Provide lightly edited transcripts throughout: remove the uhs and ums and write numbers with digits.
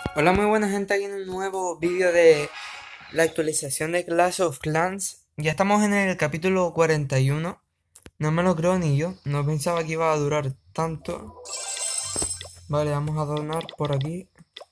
Hola, muy buena gente, aquí en un nuevo vídeo de la actualización de Clash of Clans. Ya estamos en el capítulo 41. No me lo creo ni yo, no pensaba que iba a durar tanto. Vale, vamos a donar por aquí.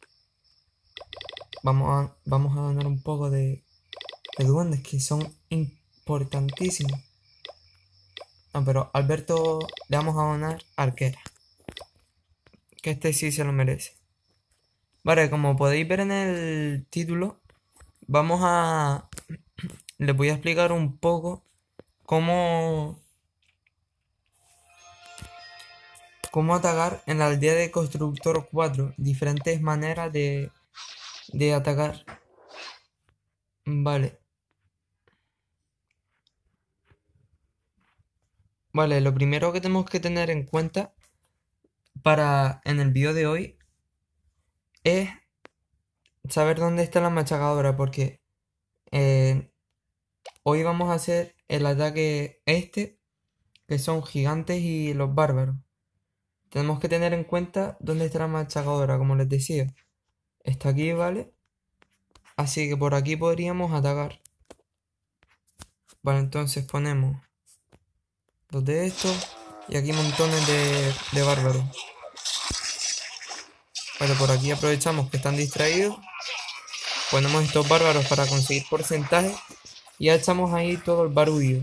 Vamos a donar un poco de duendes que son importantísimos. No, pero Alberto le vamos a donar arquera, que este sí se lo merece. Vale, como podéis ver en el título, vamos a... les voy a explicar un poco cómo, cómo atacar en la aldea de Constructor 4. Diferentes maneras de atacar. Vale. Vale, lo primero que tenemos que tener en cuenta para en el vídeo de hoy es saber dónde está la machacadora, porque eh, hoy vamos a hacer el ataque este, que son gigantes y los bárbaros. Tenemos que tener en cuenta dónde está la machacadora, como les decía. Está aquí, ¿vale? Así que por aquí podríamos atacar. Vale, entonces ponemos dos de estos y aquí montones de bárbaros. Vale, por aquí aprovechamos que están distraídos. Ponemos estos bárbaros para conseguir porcentaje y ya echamos ahí todo el barullo.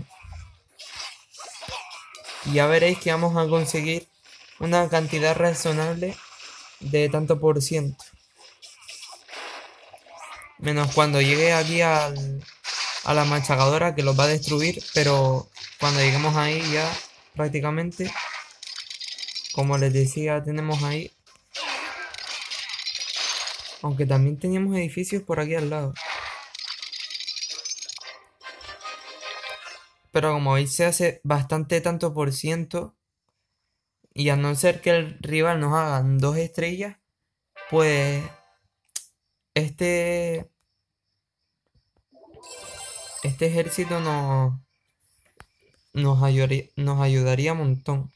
Y ya veréis que vamos a conseguir una cantidad razonable de tanto por ciento. Menos cuando llegue aquí a la machacadora que los va a destruir, pero cuando lleguemos ahí ya prácticamente, como les decía, tenemos ahí. Aunque también teníamos edificios por aquí al lado. Pero como veis se hace bastante tanto por ciento. Y a no ser que el rival nos haga 2 estrellas, pues este, este ejército nos ayudaría un montón.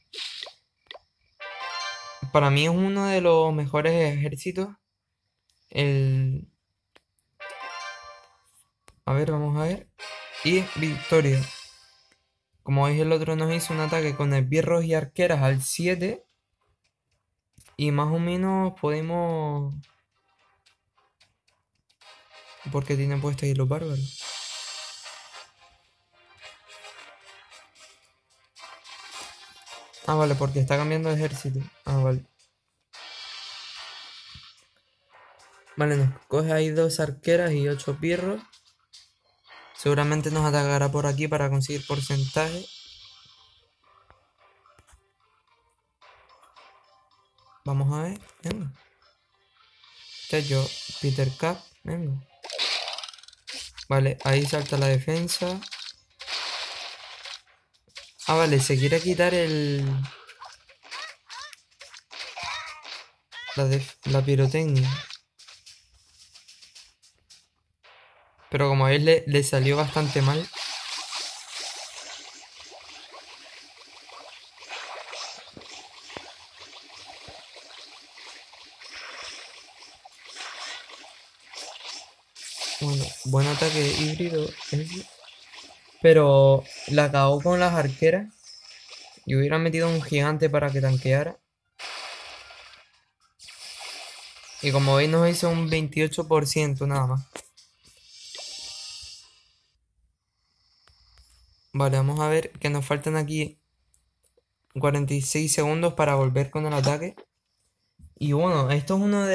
Para mí es uno de los mejores ejércitos. El... A ver, vamos a ver. Y victoria. Como veis el otro nos hizo un ataque con esbirros y arqueras al 7. Y más o menos podemos... Porque tiene puesto ahí los bárbaros. Ah, vale, porque está cambiando de ejército. Ah, vale. Vale, nos coge ahí 2 arqueras y 8 pirros. Seguramente nos atacará por aquí para conseguir porcentaje. Vamos a ver. Venga. Este es yo, Peter Cap. Venga. Vale, ahí salta la defensa. Ah, vale, se quiere quitar la pirotecnia. Pero como veis le salió bastante mal. Bueno, buen ataque híbrido ese. Pero la acabó con las arqueras. Y hubiera metido un gigante para que tanqueara. Y como veis nos hizo un 28% nada más. Vale, vamos a ver que nos faltan aquí 46 segundos para volver con el ataque. Y bueno, esto es uno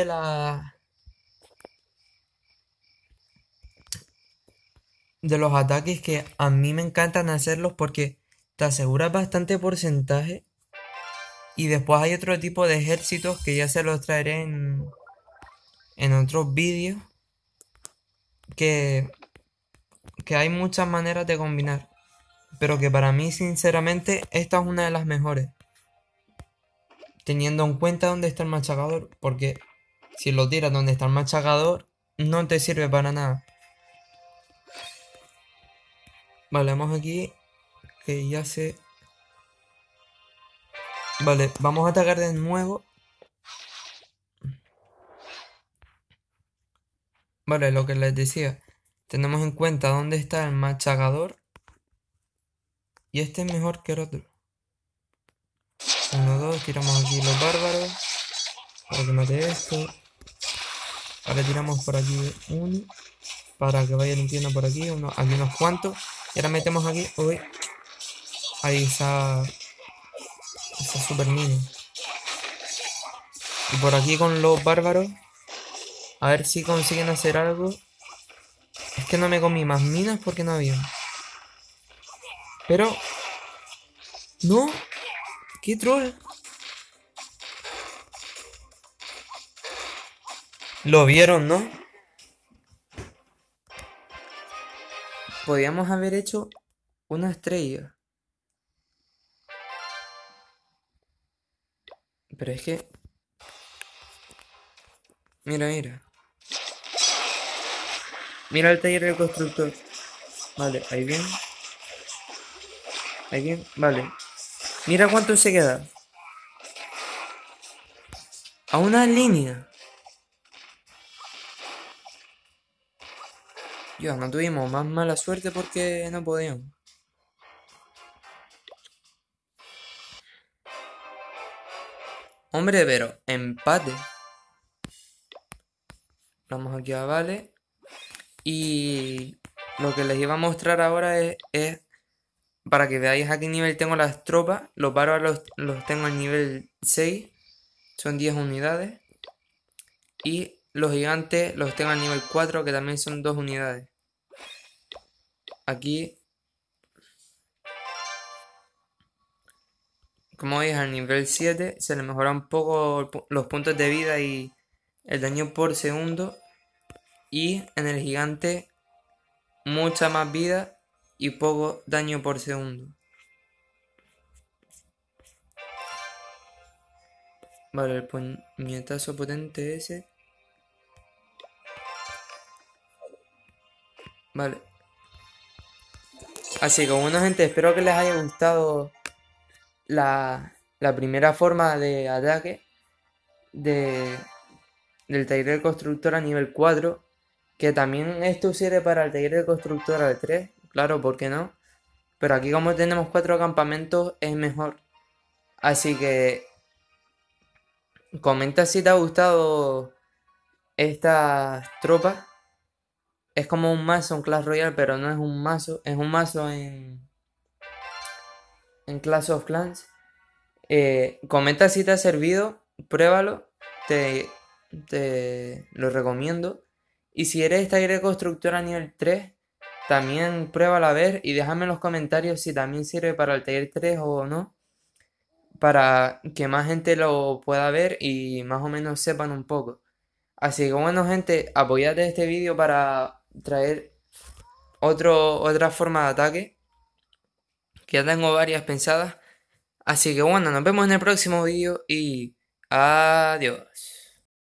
de los ataques que a mí me encantan hacerlos porque te aseguras bastante porcentaje. Y después hay otro tipo de ejércitos que ya se los traeré en otros vídeos. Que, que hay muchas maneras de combinar. Pero que para mí, sinceramente, esta es una de las mejores. Teniendo en cuenta dónde está el machacador. Porque si lo tiras donde está el machacador, no te sirve para nada. Vale, vamos aquí. Que ya se... Vale, vamos a atacar de nuevo. Vale, lo que les decía, tenemos en cuenta dónde está el machacador y este es mejor que el otro. Uno, dos, tiramos aquí los bárbaros para que mate esto. Ahora tiramos por aquí uno para que vaya limpiando por aquí, aquí unos cuantos. Y ahora metemos aquí, uy, ahí esa super mina. Y por aquí con los bárbaros, a ver si consiguen hacer algo. Es que no me comí más minas porque no había. Pero, no, qué troll. Lo vieron, ¿no? Podíamos haber hecho una estrella. Pero es que, mira, mira. Mira el taller del constructor. Vale, ahí bien. Ahí bien, vale. Mira cuánto se queda. A una línea. Dios, no tuvimos más mala suerte porque no podíamos. Hombre, pero empate. Vamos aquí a Vale. Y lo que les iba a mostrar ahora es para que veáis a qué nivel tengo las tropas. Los bárbaros los tengo en nivel 6. Son 10 unidades. Y los gigantes los tengo al nivel 4, que también son 2 unidades. Aquí, como veis, al nivel 7 se le mejora un poco los puntos de vida y el daño por segundo. Y en el gigante, mucha más vida y poco daño por segundo. Vale, el puñetazo potente ese. Vale. Así que bueno, gente, espero que les haya gustado la primera forma de ataque del taller del constructor a nivel 4. Que también esto sirve para el taller del constructor al 3. Claro, ¿por qué no? Pero aquí como tenemos 4 campamentos es mejor. Así que comenta si te ha gustado estas tropas. Es como un mazo en Clash Royale, pero no es un mazo. Es un mazo en Clash of Clans. Comenta si te ha servido. Pruébalo. Te lo recomiendo. Y si eres taller constructor a nivel 3, también pruébalo a ver y déjame en los comentarios si también sirve para el taller 3 o no. Para que más gente lo pueda ver y más o menos sepan un poco. Así que bueno, gente, apoyad este vídeo para traer otra forma de ataque, que ya tengo varias pensadas. Así que bueno, nos vemos en el próximo vídeo y adiós.